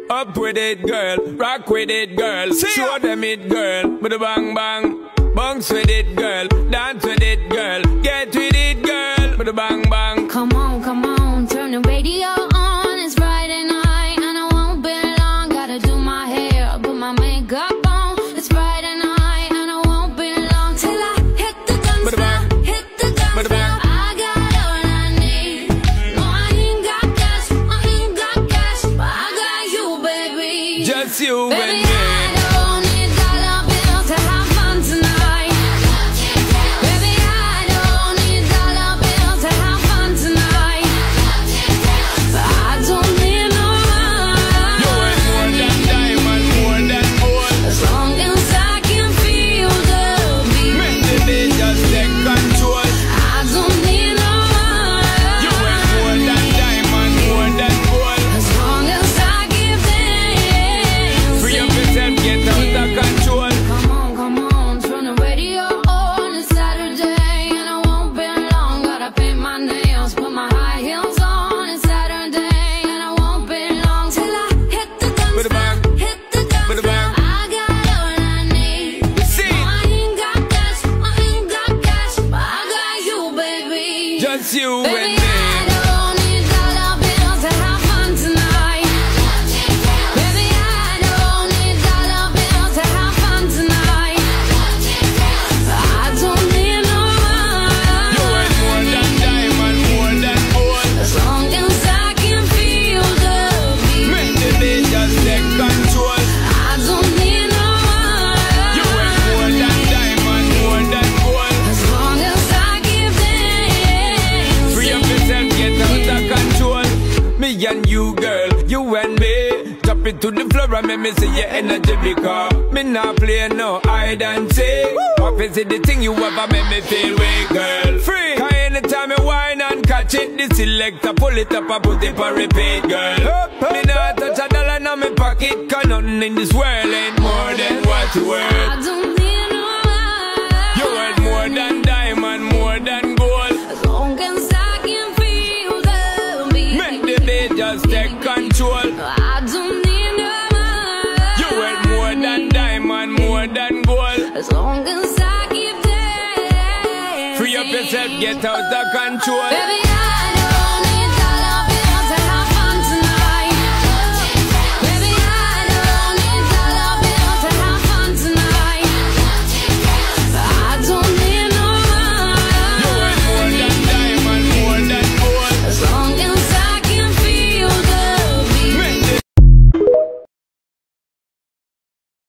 Up with it, girl. Rock with it, girl. Show them it, girl. With a bang bang. Bounce with it, girl. Dance with it, girl. Get with it, girl. With a bang bang. Come on, turn the radio on. It's Friday night and I won't be long. Gotta do my hair, put my makeup on. It's Friday night and I won't be long till I hit the dance floor, hit the dance floor. I got all I need. No, I ain't got cash, but I got you, baby. Just you Baby, and me. I don't need dollar bills to have fun tonight. Baby, I don't need dollar bills to have fun tonight. But I don't need no money. You ain't more than diamond, more than gold. As long as I can feel the beat. Make the beat just take control. I don't need no money. You ain't more than diamond, more than gold. As long as I give them. Free up yourself, get out of control. Come on, turn the radio on. It's Saturday and I won't be long. Gotta paint my nails, put my high heels on. It's Saturday and I won't be long till I hit the dance With a bang. floor, hit the dance With a floor. bang. I got all I need. See. No, I ain't got cash, but I got you, baby. Just you Baby, and me. I don't need dollar bills to have fun tonight. Baby, I don't need dollar bills to have fun tonight. I don't need no You money. ain't more than diamond, more than gold. As long as I can feel the beat. Make the beat just take control. I don't need no You ain't more money. than diamond, more than gold. As long as I give them. Free up yourself, get out of control. Me and you, girl, you and me. Drop it to the floor and make me see your energy because me not play no hide and seek. What is it the thing you ever make me feel weak, girl? Free. Cause anytime you whine and catch it, the selector pull it up and put it for repeat, girl. Me not touch a dollar in my pocket, cause nothing in this world ain't more than what you worth. I don't need no money. You worth more than diamond, more than gold. As long as I can feel the beat. Make the beat just take control. I don't need no money. You worth more than diamond, more than gold. As long as I give them. Free up yourself, get out of control. Baby, I